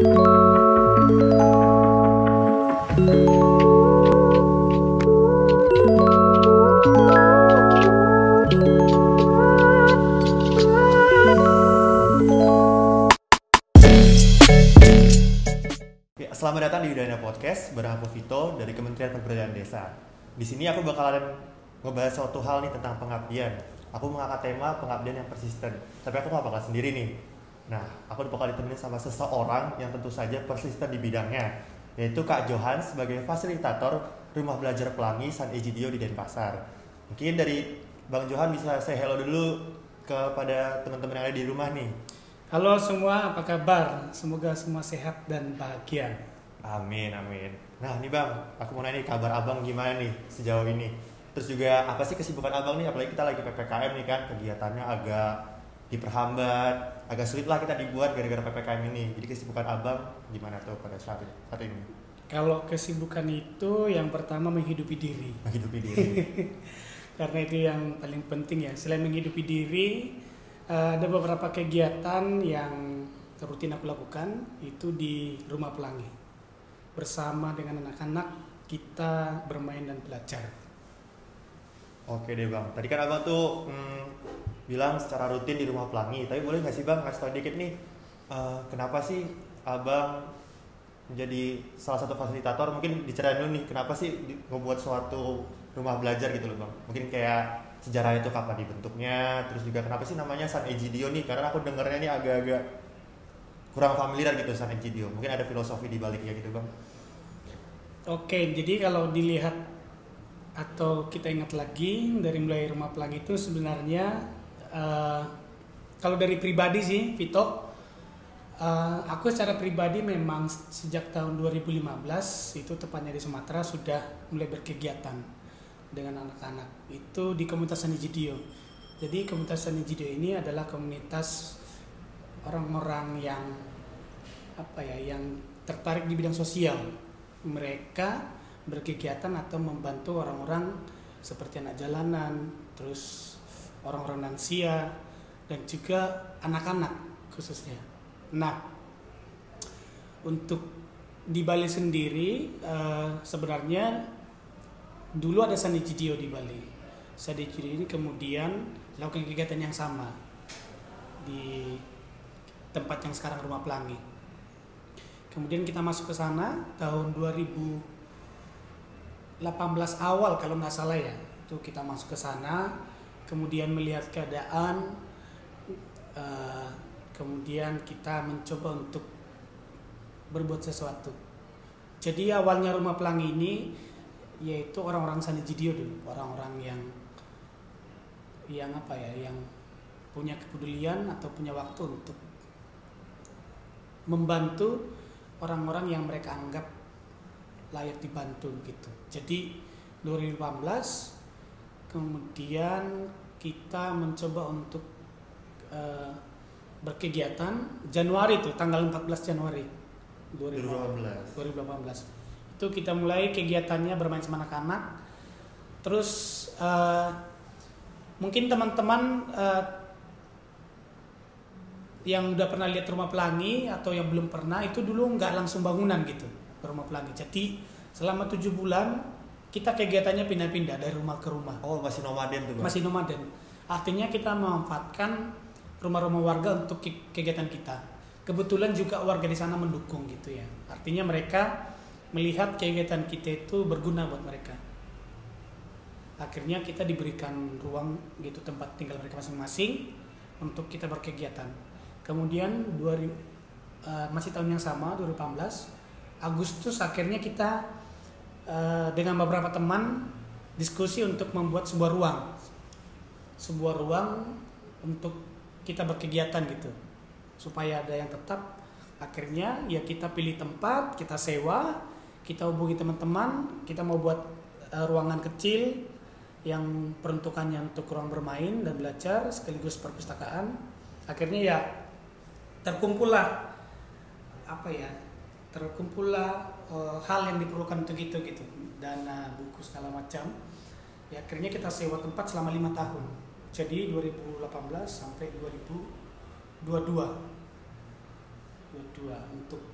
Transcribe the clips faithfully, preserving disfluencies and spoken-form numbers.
Selamat datang di Udana Podcast bareng aku Vito dari Kementerian Pemberdayaan Desa. Di sini aku bakalan ngebahas suatu hal nih tentang pengabdian. Aku mengangkat tema pengabdian yang persisten. Tapi aku gak bakal sendiri nih. Nah, aku bakal ditemenin sama seseorang yang tentu saja persisten di bidangnya, yaitu Kak Johan sebagai fasilitator Rumah Belajar Pelangi San Egidio di Denpasar. Mungkin dari Bang Johan bisa say hello dulu kepada teman-teman yang ada di rumah nih. Halo semua, apa kabar? Semoga semua sehat dan bahagia. Amin, amin. Nah nih Bang, aku mau nanya nih kabar Abang gimana nih sejauh ini? Terus juga apa sih kesibukan Abang nih? Apalagi kita lagi P P K M nih kan, kegiatannya agak diperhambat, agak sulit lah kita dibuat gara-gara P P K M ini. Jadi kesibukan Abang gimana tuh pada saat ini? Saat ini? Kalau kesibukan itu yang pertama menghidupi diri. Menghidupi diri. Karena itu yang paling penting ya. Selain menghidupi diri, ada beberapa kegiatan yang rutin aku lakukan itu di Rumah Pelangi. Bersama dengan anak-anak kita bermain dan belajar. Oke deh Bang, tadi kan Abang tuh hmm, bilang secara rutin di Rumah Pelangi. Tapi boleh gak sih Bang kasih tau dikit nih uh, kenapa sih Abang menjadi salah satu fasilitator? Mungkin diceritain dulu nih kenapa sih ngebuat suatu rumah belajar gitu loh Bang. Mungkin kayak sejarah itu kapan dibentuknya, terus juga kenapa sih namanya San Egidio nih? Karena aku dengernya nih agak-agak kurang familiar gitu San Egidio. Mungkin ada filosofi di baliknya gitu Bang. Oke, jadi kalau dilihat atau kita ingat lagi dari mulai Rumah Pelangi itu sebenarnya uh, kalau dari pribadi sih Vito, uh, aku secara pribadi memang sejak tahun dua ribu lima belas itu tepatnya di Sumatera sudah mulai berkegiatan dengan anak-anak itu di komunitas San Egidio. Jadi komunitas San Egidio ini adalah komunitas orang-orang yang apa ya, yang tertarik di bidang sosial. Mereka berkegiatan atau membantu orang-orang seperti anak jalanan, terus orang-orang lansia dan juga anak-anak khususnya. Nah, untuk di Bali sendiri uh, sebenarnya dulu ada San Egidio di Bali. San Egidio ini kemudian melakukan kegiatan yang sama di tempat yang sekarang Rumah Pelangi. Kemudian kita masuk ke sana tahun dua ribu delapan belas awal kalau nggak salah ya. Itu kita masuk ke sana, kemudian melihat keadaan, uh, kemudian kita mencoba untuk berbuat sesuatu. Jadi awalnya Rumah Pelangi ini yaitu orang-orang San Egidio dulu, orang-orang yang yang apa ya, yang punya kepedulian atau punya waktu untuk membantu orang-orang yang mereka anggap layak dibantu gitu. Jadi dua ribu delapan belas kemudian kita mencoba untuk uh, berkegiatan Januari itu tanggal empat belas Januari dua ribu delapan belas. Itu kita mulai kegiatannya bermain sama anak-anak. Terus uh, mungkin teman-teman uh, yang udah pernah lihat Rumah Pelangi atau yang belum pernah, itu dulu nggak langsung bangunan gitu Rumah Pelangi. Jadi selama tujuh bulan kita kegiatannya pindah-pindah dari rumah ke rumah. Oh, masih nomaden tuh Bang? Masih nomaden. Artinya kita memanfaatkan rumah-rumah warga untuk kegiatan kita. Kebetulan juga warga di sana mendukung gitu ya. Artinya mereka melihat kegiatan kita itu berguna buat mereka. Akhirnya kita diberikan ruang gitu, tempat tinggal mereka masing-masing untuk kita berkegiatan. Kemudian dua ribu, uh, masih tahun yang sama dua ribu delapan belas Agustus akhirnya kita uh, dengan beberapa teman diskusi untuk membuat sebuah ruang sebuah ruang untuk kita berkegiatan gitu supaya ada yang tetap. Akhirnya ya kita pilih tempat, kita sewa, kita hubungi teman-teman, kita mau buat uh, ruangan kecil yang peruntukannya untuk ruang bermain dan belajar sekaligus perpustakaan. Akhirnya ya terkumpullah apa ya terkumpullah uh, hal yang diperlukan untuk itu gitu, dana, buku segala macam. Ya akhirnya kita sewa tempat selama lima tahun. Jadi dua ribu delapan belas sampai dua ribu dua puluh dua dua puluh dua untuk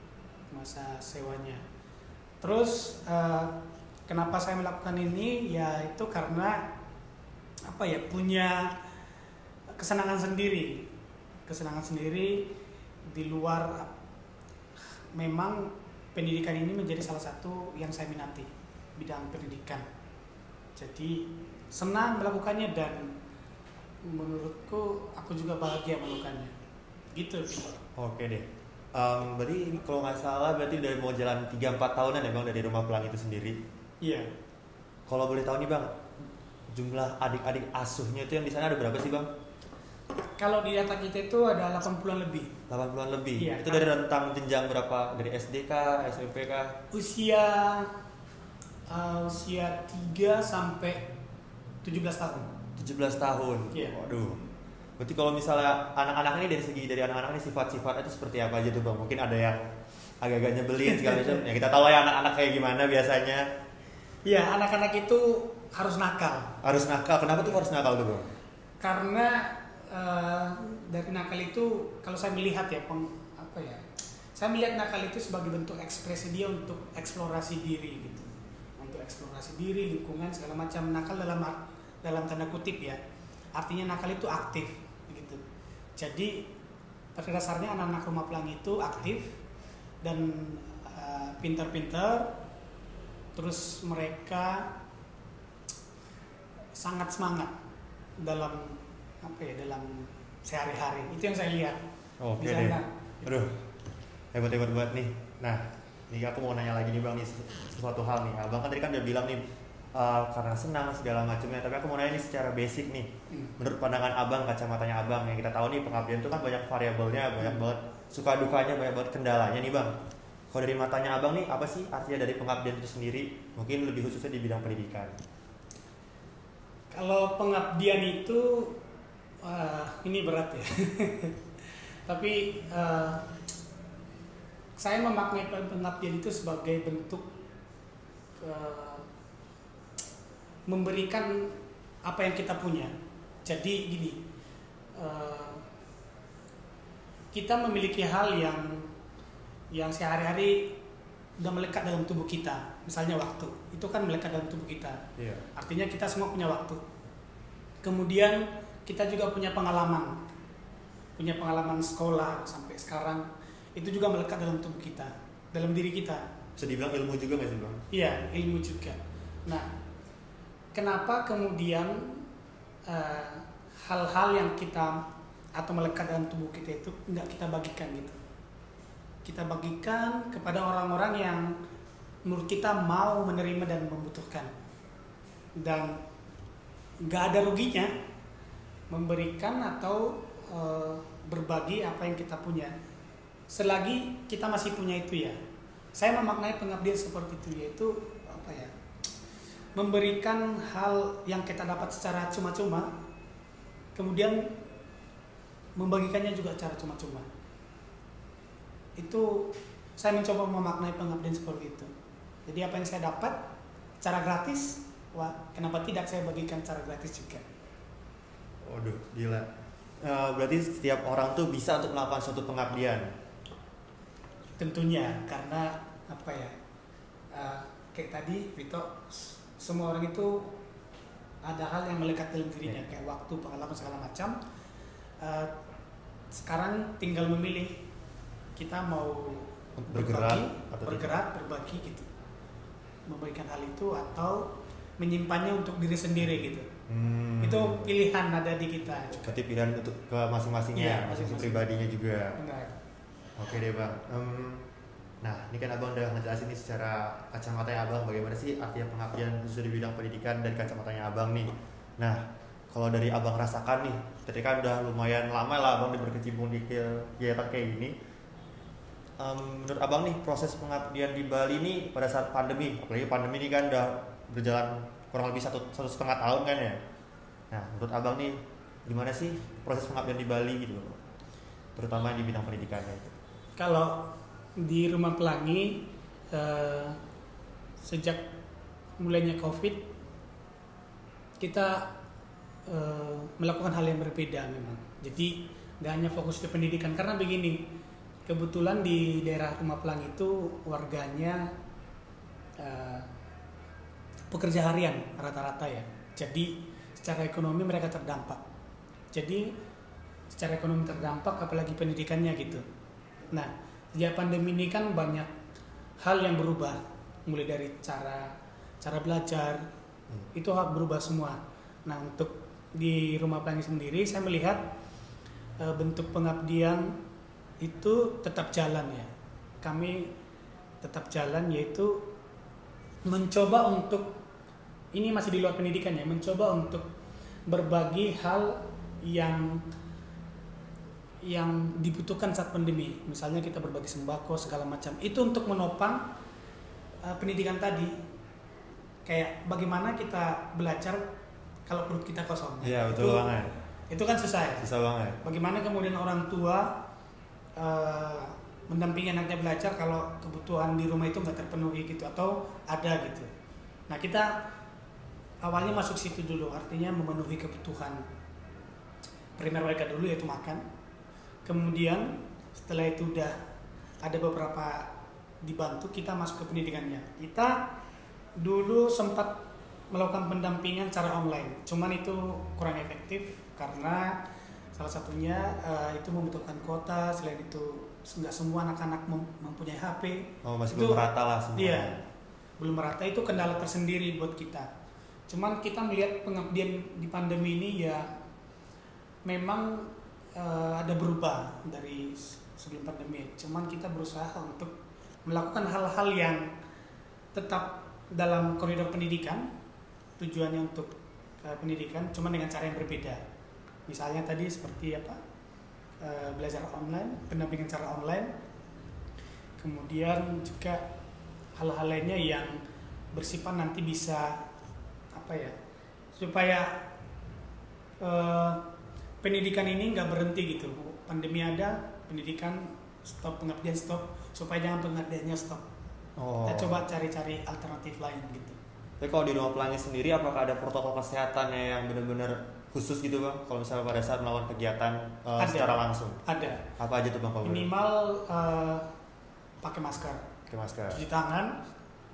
masa sewanya. Terus uh, kenapa saya melakukan ini? Ya itu karena apa ya, punya kesenangan sendiri, kesenangan sendiri di luar. Memang pendidikan ini menjadi salah satu yang saya minati, bidang pendidikan. Jadi senang melakukannya dan menurutku aku juga bahagia melakukannya. Gitu. Oke deh. Um, berarti kalau nggak salah berarti udah mau jalan tiga empat tahunan ya Bang dari Rumah Pelangi itu sendiri. Iya. Kalau boleh tahu nih Bang, jumlah adik-adik asuhnya itu yang di sana ada berapa sih Bang? Kalau di data kita itu ada delapan puluhan lebih. delapan puluhan lebih. Iya, itu dari rentang jenjang berapa? Dari S D kah, S M P kah? Usia uh, usia tiga sampai tujuh belas tahun. tujuh belas tahun. Iya. Waduh. Berarti kalau misalnya anak-anak ini dari segi dari anak-anak ini sifat-sifatnya itu seperti apa aja tuh Bang? Mungkin ada yang agak-agak nyebelin segala macam. Ya kita tahu lah ya anak-anak kayak gimana biasanya. Iya, anak-anak itu harus nakal. Harus nakal. Kenapa tuh harus nakal tuh Bang? Karena uh, dari nakal itu kalau saya melihat ya peng, apa ya? Saya melihat nakal itu sebagai bentuk ekspresi dia untuk eksplorasi diri gitu. Untuk eksplorasi diri, lingkungan segala macam. Nakal dalam dalam tanda kutip ya. Artinya nakal itu aktif gitu. Jadi pada dasarnya anak-anak Rumah Pelangi itu aktif dan uh, pintar-pintar. Terus mereka sangat semangat dalam apa ya, dalam sehari-hari. Itu yang saya lihat. Oke di deh. sana. Aduh, hebat-hebat banget nih. Nah, ini aku mau nanya lagi nih Bang nih sesuatu hal nih. Abang kan tadi kan udah bilang nih uh, karena senang segala macamnya. Tapi aku mau nanya nih secara basic nih. Hmm. Menurut pandangan Abang, kacamatanya Abang, yang kita tahu nih pengabdian itu kan banyak variabelnya, banyak hmm. banget suka dukanya, banyak banget kendalanya nih Bang. Kalau dari matanya Abang nih, apa sih artinya dari pengabdian itu sendiri? Mungkin lebih khususnya di bidang pendidikan. Kalau pengabdian itu uh, ini berat ya. Tapi uh, saya memaknai pengabdian itu sebagai bentuk uh, memberikan apa yang kita punya. Jadi gini, uh, kita memiliki hal yang yang sehari-hari udah melekat dalam tubuh kita. Misalnya waktu, itu kan melekat dalam tubuh kita. Yeah. Artinya kita semua punya waktu. Kemudian kita juga punya pengalaman, punya pengalaman sekolah sampai sekarang. Itu juga melekat dalam tubuh kita, dalam diri kita. Bisa dibilang ilmu juga nggak sih Bang? Iya, ilmu juga. Nah, kenapa kemudian uh, hal-hal yang kita atau melekat dalam tubuh kita itu nggak kita bagikan gitu? Kita bagikan kepada orang-orang yang menurut kita mau menerima dan membutuhkan, dan nggak ada ruginya memberikan atau e, berbagi apa yang kita punya selagi kita masih punya itu ya. Saya memaknai pengabdian seperti itu, yaitu apa ya, memberikan hal yang kita dapat secara cuma-cuma, kemudian membagikannya juga secara cuma-cuma. Itu saya mencoba memaknai pengabdian seperti itu. Jadi apa yang saya dapat secara gratis, wah kenapa tidak saya bagikan secara gratis juga. Waduh, gila. Uh, berarti setiap orang tuh bisa untuk melakukan suatu pengabdian. Tentunya, karena apa ya, uh, kayak tadi Vito, semua orang itu ada hal yang melekat dalam dirinya, yeah. Kayak waktu, pengalaman segala macam. Uh, sekarang tinggal memilih kita mau bergerak berbagi, atau bergerak, tidak. berbagi gitu, memberikan hal itu atau menyimpannya untuk diri sendiri gitu. Hmm. Itu pilihan ada di kita. Berarti pilihan untuk ke masing-masingnya, ya, masing-masing pribadinya juga. Benar. Oke deh Bang. Um, nah ini kan Abang udah ngejelasin nih secara kacamatanya Abang bagaimana sih artinya pengabdian khusus di bidang pendidikan dari kacamatanya Abang nih. Nah kalau dari Abang rasakan nih, ketika udah lumayan lama lah Abang berkecimpung di kegiatan kayak gini. Um, menurut Abang nih proses pengabdian di Bali nih pada saat pandemi, apalagi pandemi ini kan udah berjalan kurang lebih satu satu setengah tahun kan ya. Nah menurut Abang nih gimana sih proses pengabdian di Bali gitu, terutama di bidang pendidikannya itu? Kalau di Rumah Pelangi eh, sejak mulainya COVID kita eh, melakukan hal yang berbeda memang. Jadi nggak hanya fokus ke pendidikan, karena begini. kebetulan di daerah Rumah Pelangi itu warganya uh, pekerja harian rata-rata ya. Jadi secara ekonomi mereka terdampak. Jadi secara ekonomi terdampak, apalagi pendidikannya gitu. Nah, sejak pandemi ini kan banyak hal yang berubah, mulai dari cara cara belajar hmm. itu hak berubah semua. Nah, untuk di Rumah Pelangi sendiri saya melihat e, bentuk pengabdian itu tetap jalan ya. Kami tetap jalan, yaitu mencoba untuk, ini masih di luar pendidikan ya, mencoba untuk berbagi hal yang yang dibutuhkan saat pandemi. Misalnya kita berbagi sembako segala macam. Itu untuk menopang uh, pendidikan tadi. Kayak bagaimana kita belajar kalau perut kita kosong. Iya, betul itu, banget. Itu kan susah ya. Susah banget. Bagaimana kemudian orang tua uh, mendampingi anaknya belajar kalau kebutuhan di rumah itu nggak terpenuhi gitu, atau ada gitu. Nah, kita awalnya masuk situ dulu, artinya memenuhi kebutuhan primer mereka dulu, yaitu makan. Kemudian setelah itu udah ada beberapa dibantu, kita masuk ke pendidikannya. Kita dulu sempat melakukan pendampingan secara online, cuman itu kurang efektif karena salah satunya uh, itu membutuhkan kuota. Selain itu nggak semua anak-anak mem- mempunyai H P. Oh, masih itu, belum merata lah semua. Iya, belum merata, itu kendala tersendiri buat kita. Cuman kita melihat pengabdian di pandemi ini ya memang uh, ada berubah dari sebelum pandemi. Cuman kita berusaha untuk melakukan hal-hal yang tetap dalam koridor pendidikan, tujuannya untuk uh, pendidikan, cuman dengan cara yang berbeda. Misalnya tadi seperti apa, uh, belajar online, pendampingan cara online, kemudian juga hal-hal lainnya yang bersifat nanti bisa apa ya, supaya uh, pendidikan ini nggak berhenti gitu. Pandemi ada, pendidikan stop, pengabdian stop, supaya jangan pengabdiannya stop. Oh. Kita coba cari-cari alternatif lain gitu. Tapi kalau di Rumah Pelangi sendiri, apakah ada protokol kesehatannya yang benar-benar khusus gitu bang? Kalau misalnya pada saat melakukan kegiatan uh, secara langsung? Ada. Apa aja tuh bang? Minimal uh, pakai masker, pakai masker, cuci tangan,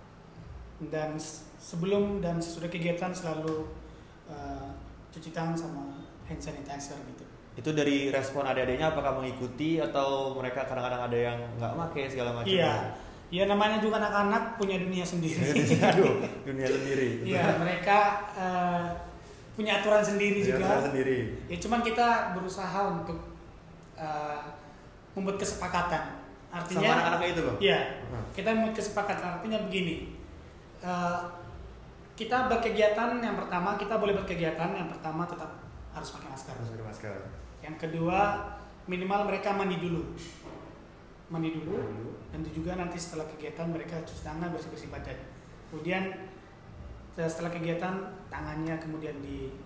dan sebelum dan sesudah kegiatan selalu uh, cuci tangan sama hand sanitizer gitu. Itu dari respon adik-adiknya, apakah mengikuti atau mereka kadang-kadang ada yang nggak pakai segala macam? Iya, ya namanya juga anak-anak punya dunia sendiri. Aduh, dunia sendiri. Iya, mereka uh, punya aturan sendiri punya juga. Aturan sendiri. Ya cuman kita berusaha untuk uh, membuat kesepakatan. Artinya. Sama anak-anaknya itu bang? Iya, hmm. kita membuat kesepakatan. Artinya begini. Uh, kita berkegiatan, yang pertama kita boleh berkegiatan, yang pertama tetap harus pakai masker. Harus pakai masker. Yang kedua, minimal mereka mandi dulu, mandi dulu, dan itu juga nanti setelah kegiatan mereka cuci tangan, bersih-bersih badan. Kemudian setelah kegiatan tangannya kemudian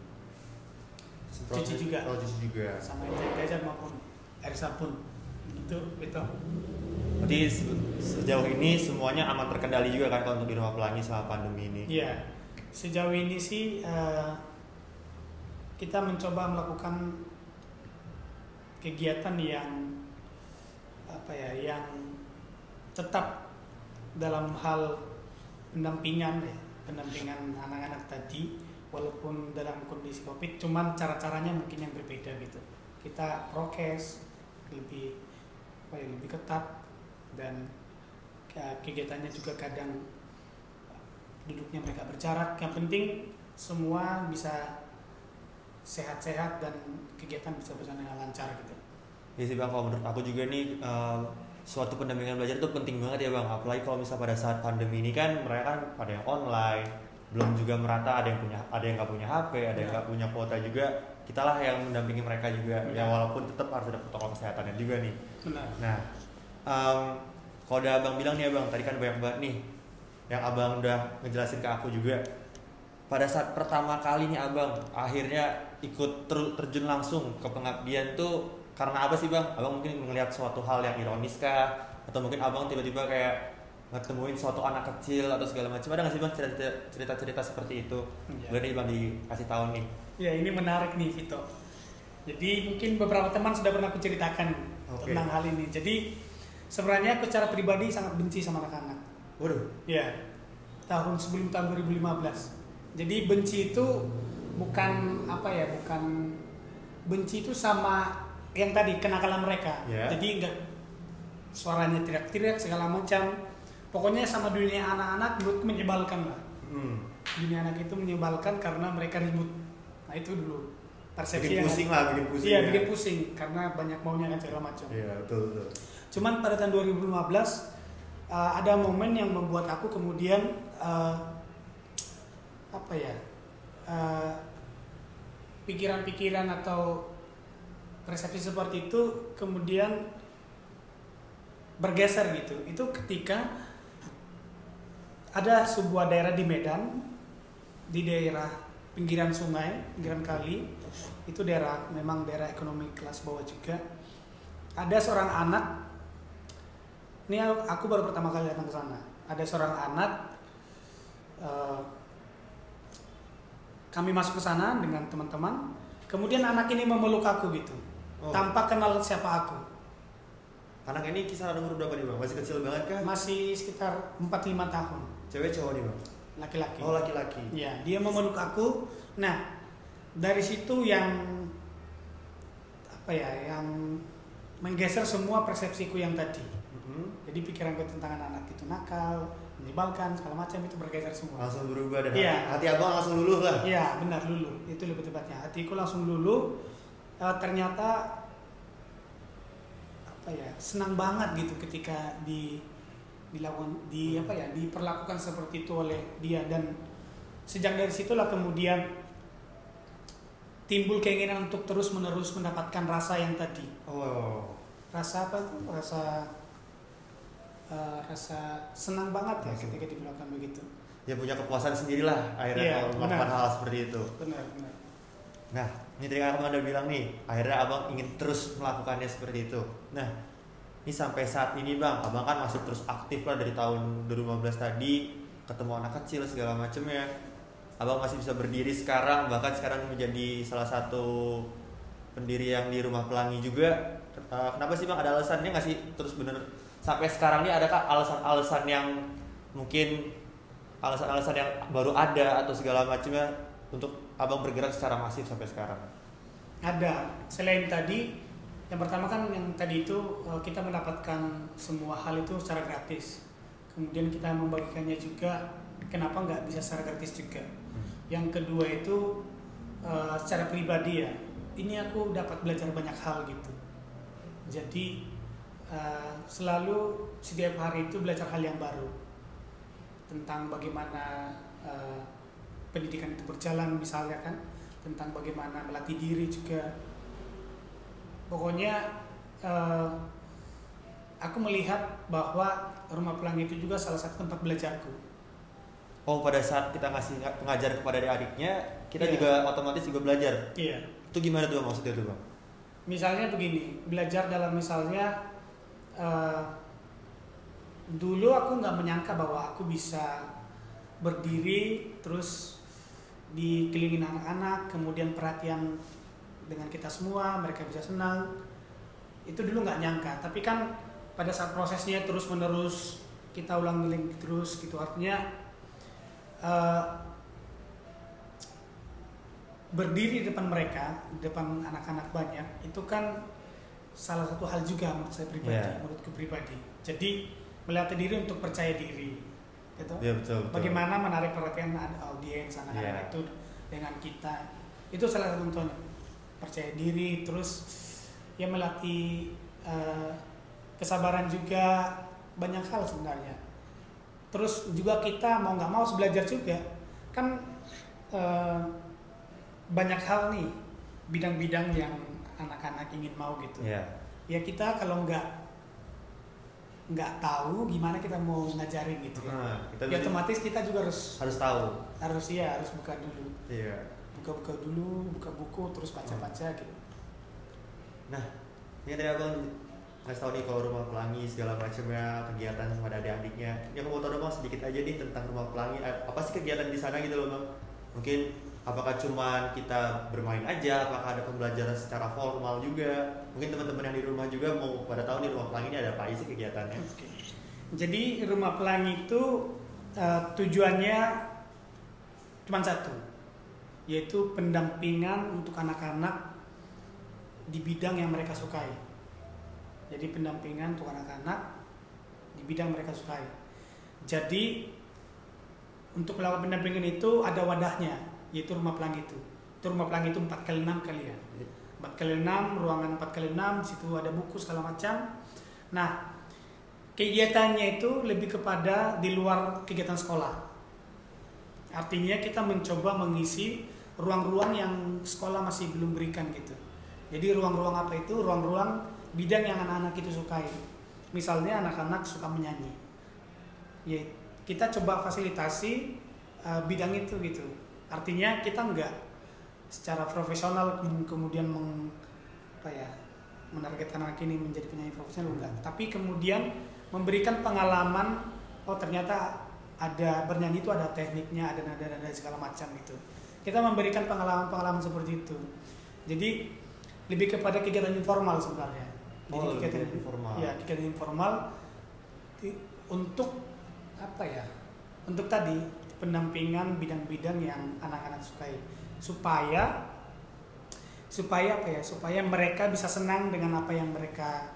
dicuci juga, oh, cuci juga, sama hand sanitizer maupun air sabun. Itu itu. Jadi sejauh ini semuanya aman terkendali juga kan kalau untuk di Rumah Pelangi selama pandemi ini? Iya, sejauh ini sih uh, kita mencoba melakukan kegiatan yang apa ya, yang tetap dalam hal pendampingan ya, pendampingan anak-anak tadi walaupun dalam kondisi Covid, cuman cara-caranya mungkin yang berbeda gitu. Kita prokes lebih apa ya, lebih ketat, dan kegiatannya juga kadang duduknya mereka berjarak. Yang penting semua bisa sehat-sehat dan kegiatan bisa berjalan dengan lancar gitu. Iya sih bang, kalau menurut aku juga nih uh, suatu pendampingan belajar itu penting banget ya bang. Apalagi kalau misalnya pada saat pandemi ini kan mereka kan pada yang online, belum juga merata, ada yang punya, ada yang nggak punya H P, ada yang nggak punya kuota juga. Kita lah yang mendampingi mereka juga. Benar. Ya walaupun tetap harus ada protokol kesehatannya juga nih. Benar. Nah, um, kalau udah abang bilang nih abang, tadi kan banyak banget nih yang abang udah ngejelasin ke aku juga. Pada saat pertama kali nih abang akhirnya ikut ter- terjun langsung ke pengabdian tuh karena apa sih bang? Abang mungkin melihat suatu hal yang ironis kah? Atau mungkin abang tiba-tiba kayak ngetemuin suatu anak kecil atau segala macam? Ada nggak sih bang cerita-cerita seperti itu? Ya. Boleh nih bang dikasih tahu nih. Ya ini menarik nih Vito. Jadi mungkin beberapa teman sudah pernah aku ceritakan okay. tentang hal ini. Jadi Sebenarnya aku secara pribadi sangat benci sama anak-anak. Waduh. Ya, tahun sebelum tahun dua ribu lima belas. Jadi benci itu bukan apa ya, bukan benci itu sama yang tadi kenakalan mereka. Yeah. Jadi enggak suaranya teriak-teriak segala macam. Pokoknya sama dunia anak-anak menurutku menyebalkan lah. Hmm. Dunia anak itu menyebalkan karena mereka ribut. Nah itu dulu persepsi Bikin yang pusing lah, bikin pusing. Iya, ya. bikin pusing karena banyak maunya kan segala macam. Iya, betul betul. Cuman pada tahun dua ribu lima belas uh, ada momen yang membuat aku kemudian uh, apa ya uh, pikiran-pikiran atau persepsi seperti itu kemudian bergeser gitu. Itu ketika ada sebuah daerah di Medan, di daerah pinggiran sungai, pinggiran kali, itu daerah memang daerah ekonomi kelas bawah juga. Ada seorang anak, ini aku baru pertama kali datang ke sana. Ada seorang anak, uh, kami masuk ke sana dengan teman-teman. Kemudian anak ini memeluk aku gitu, oh. tanpa kenal siapa aku. Anak ini kisaran umur berapa nih bang? Masih kecil banget kah? Masih sekitar empat lima tahun. Cewek cowok nih bang? Laki-laki. Oh laki-laki. Ya, dia memeluk aku. Nah, dari situ yang apa ya, yang menggeser semua persepsiku yang tadi. Mm-hmm. Jadi pikiranku tentang anak-anak itu nakal, menyebalkan, segala macam itu bergeser semua. Langsung berubah dan ya. hati, hati abang langsung luluh lah. Iya, benar luluh. Itu lebih tepatnya. Hatiku langsung luluh. E, ternyata apa ya, senang banget gitu ketika di dilakukan di apa ya diperlakukan seperti itu oleh dia, dan sejak dari situlah kemudian timbul keinginan untuk terus menerus mendapatkan rasa yang tadi. Oh. Rasa apa tuh? Rasa uh, rasa senang banget ya ketika diperlakukan begitu. Ya punya kepuasan sendirilah akhirnya ya, kalau melakukan hal seperti itu. Benar, benar. Nah, ini tadi abang udah bilang nih, akhirnya abang ingin terus melakukannya seperti itu. Nah, ini sampai saat ini bang, abang kan masih terus aktif lah dari tahun dua ribu lima belas tadi, ketemu anak kecil segala macamnya. Abang masih bisa berdiri sekarang, bahkan sekarang menjadi salah satu pendiri yang di Rumah Pelangi juga. Uh, kenapa sih bang? Ada alasannya nggak sih terus bener sampai sekarang ini? Adakah alasan-alasan yang mungkin alasan-alasan yang baru ada atau segala macamnya untuk abang bergerak secara masif sampai sekarang? Ada. Selain tadi, yang pertama kan yang tadi itu kita mendapatkan semua hal itu secara gratis. Kemudian kita membagikannya juga, kenapa nggak bisa secara gratis juga. Hmm. Yang kedua itu uh, secara pribadi ya, ini aku dapat belajar banyak hal gitu. Jadi uh, selalu setiap hari itu belajar hal yang baru tentang bagaimana uh, pendidikan itu berjalan misalnya kan, tentang bagaimana melatih diri juga. Pokoknya uh, aku melihat bahwa Rumah Pelangi itu juga salah satu tempat belajarku. Oh, pada saat kita ngasih pengajar kepada adik-adiknya, kita yeah. juga otomatis juga belajar. Iya. Yeah. Itu gimana tuh maksudnya tuh bang? Misalnya begini, belajar dalam misalnya uh, dulu aku nggak menyangka bahwa aku bisa berdiri terus dikelilingin anak-anak, kemudian perhatian dengan kita semua, mereka bisa senang. Itu dulu nggak nyangka, tapi kan pada saat prosesnya terus menerus kita ulang-ulang terus gitu, artinya uh, berdiri di depan mereka, di depan anak-anak banyak, itu kan salah satu hal juga menurut saya pribadi, yeah. menurutku pribadi. Jadi melatih diri untuk percaya diri, gitu. Yeah, betul, betul. Bagaimana menarik perhatian audiens anak-anak yeah. itu dengan kita, itu salah satu contohnya. Percaya diri, terus ya melatih uh, kesabaran juga, banyak hal sebenarnya. Terus juga kita mau nggak mau harus belajar juga, kan uh, banyak hal nih bidang-bidang yang anak-anak ingin mau gitu. Yeah. Ya kita kalau nggak nggak tahu gimana kita mau ngajarin gitu ya. Nah, kita ya otomatis kita juga harus harus tahu. Harus ya harus buka dulu. Iya. Yeah. Buka-buka dulu, buka buku, terus baca-baca gitu. Nah, ini tadi abang ngasih tahu nih kalau Rumah Pelangi segala macamnya, kegiatan kepada adik-adiknya. Ini aku mau tahu dong bang sedikit aja nih tentang Rumah Pelangi. Apa sih kegiatan di sana gitu loh bang? Mungkin apakah cuman kita bermain aja, apakah ada pembelajaran secara formal juga? Mungkin teman-teman yang di rumah juga mau pada tahu nih Rumah Pelangi ini ada apa aja sih kegiatannya? Oke. Jadi Rumah Pelangi itu uh, tujuannya cuma satu, yaitu pendampingan untuk anak-anak di bidang yang mereka sukai. Jadi pendampingan untuk anak-anak di bidang mereka sukai. Jadi untuk melakukan pendampingan itu ada wadahnya, yaitu Rumah Pelangi itu. Itu Rumah Pelangi itu empat kali enam kali ya. empat kali enam, ruangan empat kali enam, di situ ada buku segala macam. Nah, kegiatannya itu lebih kepada di luar kegiatan sekolah. Artinya kita mencoba mengisi ruang-ruang yang sekolah masih belum berikan gitu. Jadi ruang-ruang apa itu? Ruang-ruang bidang yang anak-anak itu sukai. Misalnya anak-anak suka menyanyi. Ya, kita coba fasilitasi uh, bidang itu gitu. Artinya kita enggak secara profesional kemudian meng, apa ya, menargetkan anak ini menjadi penyanyi profesional enggak. Tapi kemudian memberikan pengalaman, oh ternyata ada bernyanyi itu ada tekniknya, ada nada-nada segala macam gitu. Kita memberikan pengalaman-pengalaman seperti itu. Jadi lebih kepada kegiatan informal sebenarnya. Jadi oh, kegiatan informal. Ya, kegiatan informal di, untuk apa ya? Untuk tadi pendampingan bidang-bidang yang anak-anak sukai, supaya supaya apa ya? Supaya mereka bisa senang dengan apa yang mereka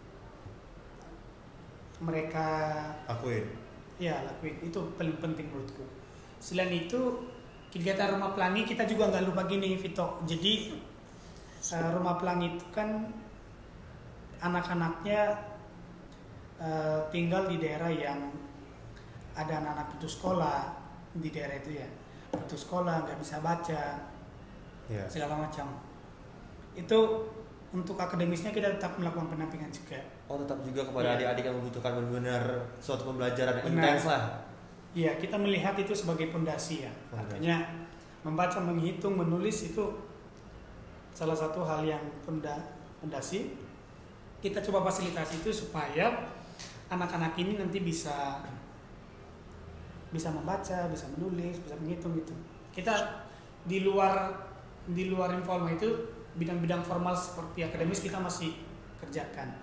mereka lakuin. Ya, lakuin. Itu paling penting menurutku. Selain itu, kegiatan Rumah Pelangi kita juga nggak lupa gini, Vito. Jadi uh, Rumah Pelangi itu kan anak-anaknya uh, tinggal di daerah yang ada anak-anak putus sekolah di daerah itu ya, putus sekolah, nggak bisa baca, yeah. segala macam. Itu untuk akademisnya kita tetap melakukan pendampingan juga. Oh, tetap juga kepada yeah. adik-adik yang membutuhkan benar-benar suatu pembelajaran yang Benar. intens lah. Iya, kita melihat itu sebagai pondasi ya. Fondasi. Artinya membaca, menghitung, menulis itu salah satu hal yang pondasi. Kita coba fasilitasi itu supaya anak-anak ini nanti bisa bisa membaca, bisa menulis, bisa menghitung gitu. Kita di luar di luar informal itu bidang-bidang formal seperti akademis kita masih kerjakan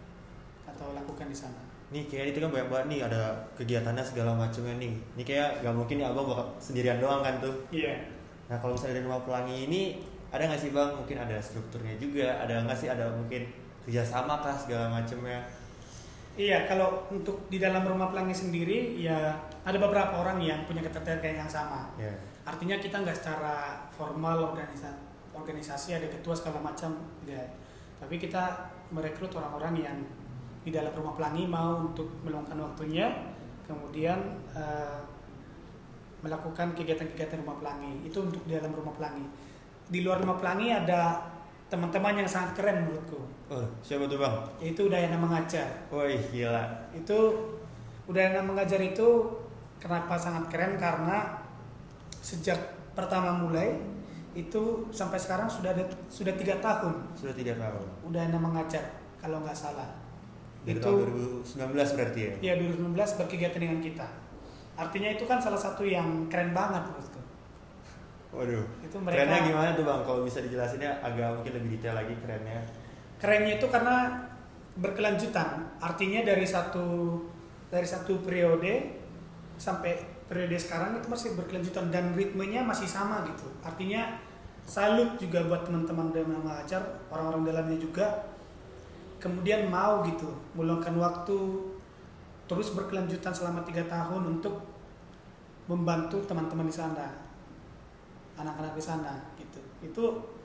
atau lakukan di sana. Nih kayak itu kan banyak banget nih, ada kegiatannya segala macamnya nih. Ini kayak gak mungkin nih abang bakal sendirian doang kan tuh. Iya. Yeah. Nah kalau misalnya dari Rumah Pelangi ini ada nggak sih bang? Mungkin ada strukturnya juga, ada nggak sih ada mungkin kerjasama kah segala macamnya? Iya, kalau untuk di dalam Rumah Pelangi sendiri ya ada beberapa orang yang punya ketertarikan yang sama. Yeah. Artinya kita nggak secara formal organisasi, organisasi ada ketua segala macam, ya. Tapi kita merekrut orang-orang yang di dalam Rumah Pelangi mau untuk meluangkan waktunya, kemudian uh, melakukan kegiatan-kegiatan Rumah Pelangi. Itu untuk di dalam Rumah Pelangi. Di luar Rumah Pelangi ada teman-teman yang sangat keren menurutku. Oh, siapa tuh bang? Itu Udayana Mengajar. Woi gila. Itu Udayana Mengajar itu kenapa sangat keren, karena sejak pertama mulai itu sampai sekarang sudah ada sudah tiga tahun. Sudah tiga tahun. Udayana Mengajar kalau nggak salah. Dari itu tahun dua ribu sembilan belas berarti ya? Iya, dua ribu sembilan belas berkegiatan dengan kita. Artinya itu kan salah satu yang keren banget menurutku. Waduh. Itu mereka, kerennya gimana tuh bang? Kalau bisa dijelasinnya agak mungkin lebih detail lagi kerennya. Kerennya itu karena berkelanjutan. Artinya dari satu dari satu periode sampai periode sekarang itu masih berkelanjutan dan ritmenya masih sama gitu. Artinya salut juga buat teman-teman yang mengajar, orang-orang dalamnya juga. Kemudian mau gitu meluangkan waktu terus berkelanjutan selama tiga tahun untuk membantu teman-teman di sana, anak-anak di sana gitu. Itu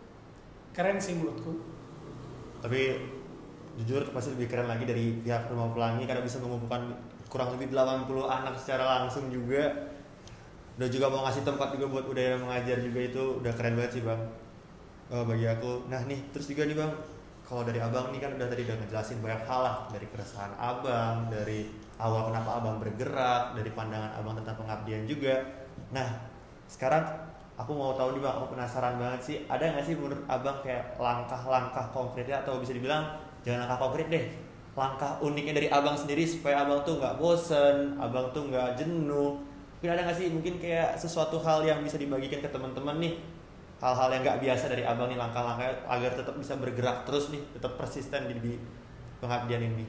keren sih menurutku. Tapi jujur pasti lebih keren lagi dari pihak Rumah Pelangi karena bisa mengumpulkan kurang lebih delapan puluh anak secara langsung juga. Udah juga mau ngasih tempat juga buat Udayana Mengajar juga, itu udah keren banget sih bang. Oh, bagi aku. Nah nih terus juga nih bang, kalau dari abang nih kan udah tadi udah ngejelasin banyak hal lah, dari keresahan abang, dari awal kenapa abang bergerak, dari pandangan abang tentang pengabdian juga. Nah sekarang aku mau tahu nih bang, aku penasaran banget sih, ada nggak sih menurut abang kayak langkah-langkah konkretnya, atau bisa dibilang jangan langkah konkret deh, langkah uniknya dari abang sendiri supaya abang tuh nggak bosen, abang tuh nggak jenuh Mungkin ada nggak sih mungkin kayak sesuatu hal yang bisa dibagikan ke teman-teman nih, hal-hal yang nggak biasa dari abang nih, langkah-langkah agar tetap bisa bergerak terus nih, tetap persisten di, di pengabdian ini.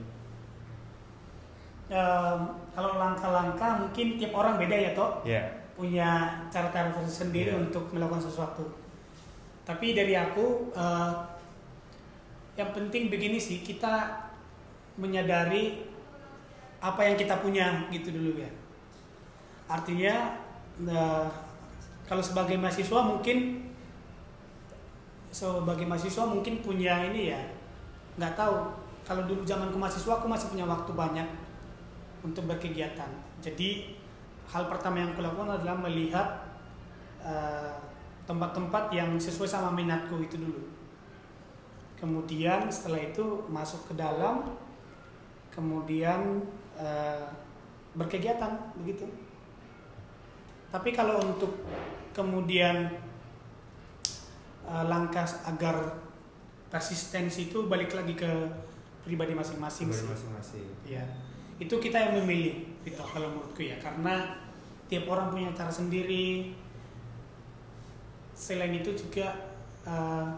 Um, kalau langkah-langkah mungkin tiap orang beda ya toh, yeah. punya cara-cara tersendiri yeah. untuk melakukan sesuatu. Tapi dari aku uh, yang penting begini sih, kita menyadari apa yang kita punya gitu dulu ya. Artinya uh, kalau sebagai mahasiswa mungkin sebagai mahasiswa mungkin punya ini ya, nggak tahu. Kalau dulu zamanku mahasiswa aku masih punya waktu banyak untuk berkegiatan. Jadi hal pertama yang aku lakukan adalah melihat uh, tempat-tempat yang sesuai sama minatku itu dulu. Kemudian setelah itu masuk ke dalam, kemudian uh, berkegiatan begitu. Tapi kalau untuk kemudian uh, langkah agar persistensi itu balik lagi ke pribadi masing-masing. Pribadi masing-masing. Ya, itu kita yang memilih, gitu kalau menurutku ya, karena tiap orang punya cara sendiri. Selain itu juga uh,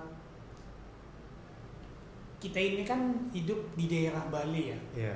kita ini kan hidup di daerah Bali ya. Yeah.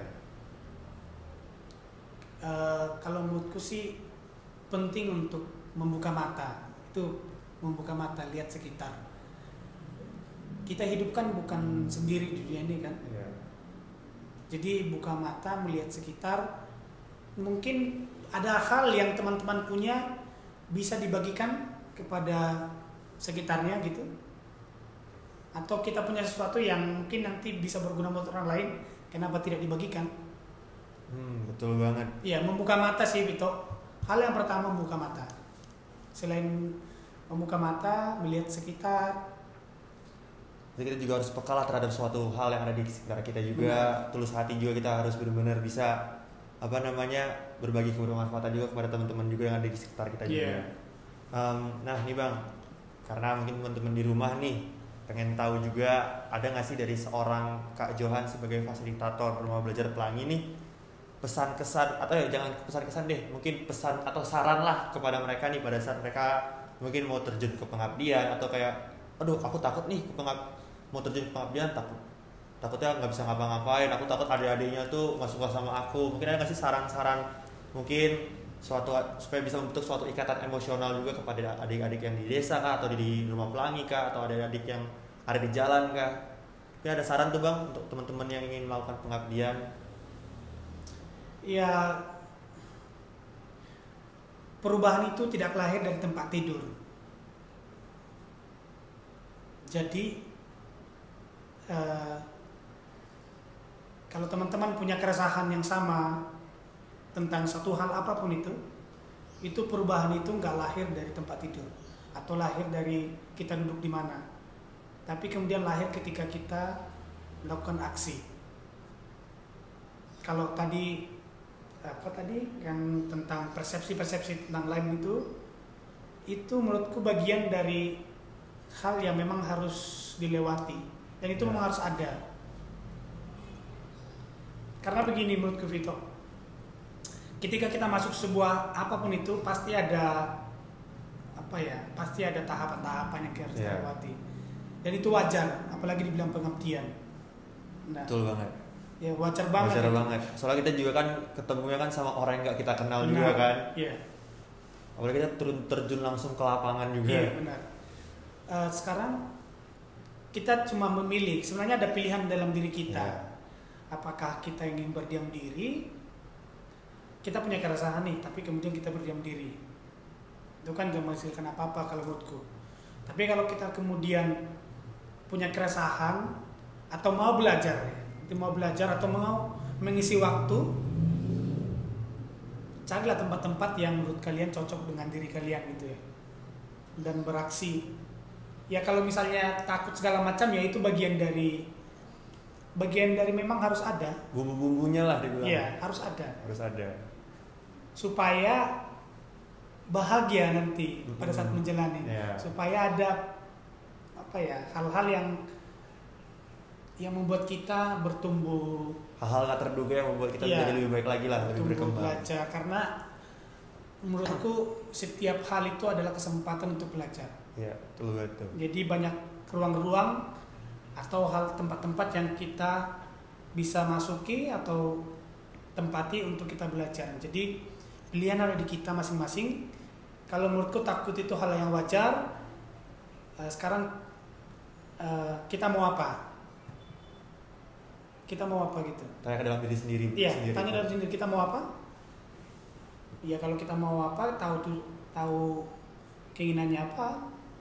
Uh, kalau menurutku sih penting untuk membuka mata, itu membuka mata, lihat sekitar. Kita hidup kan bukan sendiri di dunia ini kan. Yeah. Jadi buka mata, melihat sekitar. Mungkin ada hal yang teman-teman punya bisa dibagikan kepada sekitarnya gitu. Atau kita punya sesuatu yang mungkin nanti bisa berguna buat orang lain, kenapa tidak dibagikan? Hmm, betul banget. Iya, membuka mata sih Vito. Hal yang pertama membuka mata. Selain membuka mata, melihat sekitar. Jadi kita juga harus peka lah terhadap suatu hal yang ada di sekitar kita juga. Benar. Tulus hati juga kita harus benar-benar bisa apa namanya berbagi kebermanfaatan juga kepada teman-teman juga yang ada di sekitar kita juga. Yeah. Um, nah nih bang, karena mungkin teman-teman di rumah nih pengen tahu juga ada nggak sih dari seorang Kak Johan sebagai fasilitator rumah belajar Pelangi nih, pesan kesan atau ya jangan pesan kesan deh, mungkin pesan atau saran lah kepada mereka nih pada saat mereka mungkin mau terjun ke pengabdian atau kayak aduh aku takut nih ke pengab mau terjun ke pengabdian, takut takutnya nggak bisa ngapa-ngapain, aku takut adik-adiknya tuh nggak suka sama aku. Mungkin ada nggak sih saran-saran mungkin suatu supaya bisa membentuk suatu ikatan emosional juga kepada adik-adik yang di desa kah, atau di rumah Pelangi kah, atau adik-adik yang ada di jalan kah? Mungkin ada saran tuh bang untuk teman-teman yang ingin melakukan pengabdian. Ya, perubahan itu tidak lahir dari tempat tidur. Jadi uh, kalau teman-teman punya keresahan yang sama tentang satu hal apapun itu, itu perubahan itu nggak lahir dari tempat tidur atau lahir dari kita duduk di mana, tapi kemudian lahir ketika kita melakukan aksi. Kalau tadi apa tadi yang tentang persepsi-persepsi tentang lain itu, itu menurutku bagian dari hal yang memang harus dilewati dan itu ya. Memang harus ada. Karena begini menurutku Vito, ketika kita masuk sebuah apapun itu pasti ada apa ya, pasti ada tahapan-tahapan yang harus yeah. dilewati. Dan itu wajar, apalagi dibilang pengabdian. Nah, betul banget. Ya wajar banget. Wajar ya. banget. Soalnya kita juga kan ketemunya kan sama orang yang nggak kita kenal benar. Juga kan. Iya. Apalagi kita turun terjun langsung ke lapangan juga. Iya benar. Uh, sekarang kita cuma memilih. Sebenarnya ada pilihan dalam diri kita. Yeah. Apakah kita ingin berdiam diri? Kita punya keresahan nih, tapi kemudian kita berdiam diri. Itu kan gak menghasilkan apa-apa kalau menurutku. Tapi kalau kita kemudian punya keresahan atau mau belajar, itu mau belajar atau mau mengisi waktu, carilah tempat-tempat yang menurut kalian cocok dengan diri kalian gitu ya. Dan beraksi. Ya kalau misalnya takut segala macam ya itu bagian dari bagian dari memang harus ada. Bumbu-bumbunya lah dibilang. Iya, harus ada. Harus ada. Supaya bahagia nanti mm-hmm. pada saat menjalani. Yeah. Supaya ada apa ya, hal-hal yang yang membuat kita bertumbuh. Hal-hal nggak terduga yang membuat kita yeah, menjadi lebih baik lagi lah, lebih berkembang. Belajar karena menurutku setiap hal itu adalah kesempatan untuk belajar. Iya, betul betul. Jadi banyak ruang-ruang atau hal tempat-tempat yang kita bisa masuki atau tempati untuk kita belajar. Jadi pilihan ada di kita masing-masing. Kalau menurutku takut itu hal yang wajar. Uh, sekarang uh, kita mau apa? Kita mau apa gitu? Tanya ke dalam diri sendiri. Iya, sendiri. tanya dalam diri kita mau apa? Ya kalau kita mau apa, tahu tuh, tahu keinginannya apa,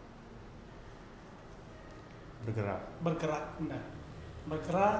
bergerak. Bergerak, benar. Bergerak,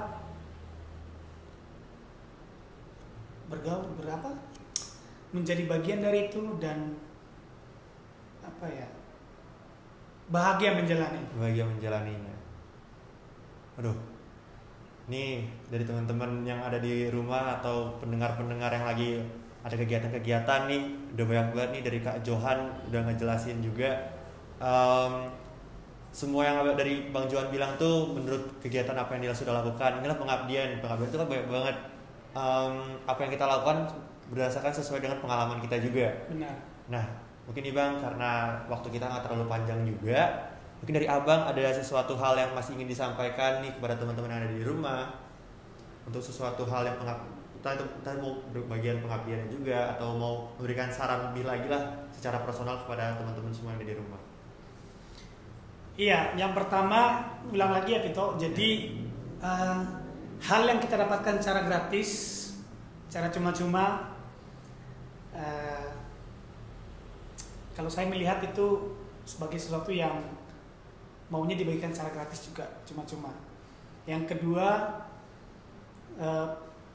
bergaul, berapa? Menjadi bagian dari itu dan apa ya? Bahagia menjalani. Bahagia menjalaninya. Aduh. Nih dari teman-teman yang ada di rumah atau pendengar-pendengar yang lagi ada kegiatan-kegiatan nih, udah banyak banget nih dari Kak Johan udah ngejelasin juga. Um, semua yang dari Bang Johan bilang tuh menurut kegiatan apa yang dia sudah lakukan, inilah pengabdian. Pengabdian itu kan banyak banget. Um, apa yang kita lakukan berdasarkan sesuai dengan pengalaman kita juga. Benar. Nah, mungkin nih Bang, karena waktu kita nggak terlalu panjang juga, mungkin dari Abang ada sesuatu hal yang masih ingin disampaikan nih kepada teman-teman yang ada di rumah untuk sesuatu hal yang pengab- entah itu entah mau bagian pengabdian juga atau mau memberikan saran lebih lagi lah secara personal kepada teman-teman semua yang ada di rumah. Iya, yang pertama ulang lagi ya Pito. Jadi uh, hal yang kita dapatkan secara gratis, secara cuma-cuma, uh, kalau saya melihat itu sebagai sesuatu yang maunya dibagikan secara gratis juga, cuma-cuma. Yang kedua, uh,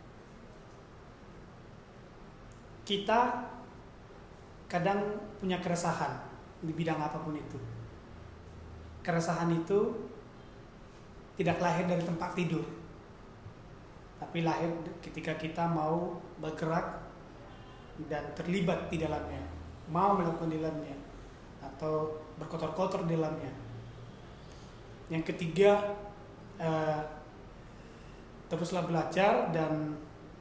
kita kadang punya keresahan di bidang apapun itu. Keresahan itu tidak lahir dari tempat tidur, tapi lahir ketika kita mau bergerak dan terlibat di dalamnya, mau melakukan di dalamnya, atau berkotor-kotor di dalamnya. Yang ketiga, eh, teruslah belajar dan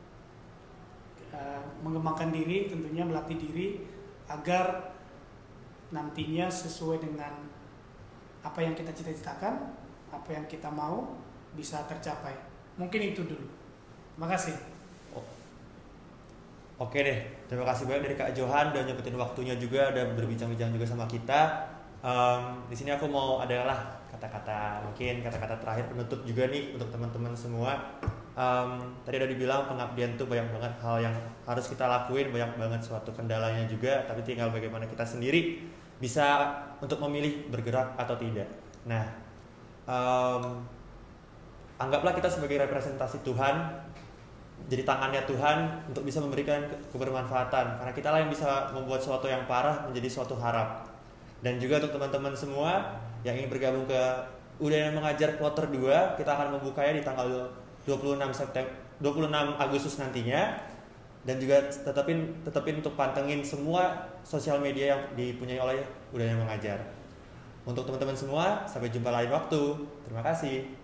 eh, mengembangkan diri, tentunya melatih diri agar nantinya sesuai dengan apa yang kita cita-citakan, apa yang kita mau bisa tercapai. Mungkin itu dulu. Terima kasih. Oh. Oke deh, terima kasih banyak dari Kak Johan udah nyempetin waktunya juga, udah berbincang-bincang juga sama kita. Um, di sini aku mau adalah kata-kata, mungkin kata-kata terakhir penutup juga nih untuk teman-teman semua. Um, tadi udah dibilang pengabdian tuh banyak banget hal yang harus kita lakuin, banyak banget suatu kendalanya juga, tapi tinggal bagaimana kita sendiri bisa untuk memilih bergerak atau tidak. Nah, um, anggaplah kita sebagai representasi Tuhan, jadi tangannya Tuhan untuk bisa memberikan kebermanfaatan, karena kita lah yang bisa membuat sesuatu yang parah menjadi suatu harap. Dan juga untuk teman-teman semua yang ingin bergabung ke Udayana Mengajar Kloter dua, kita akan membukanya di tanggal dua puluh enam September, dua puluh enam Agustus nantinya. Dan juga tetapin tetapin untuk pantengin semua sosial media yang dipunyai oleh Udayana Mengajar. Untuk teman-teman semua, sampai jumpa lain waktu. Terima kasih.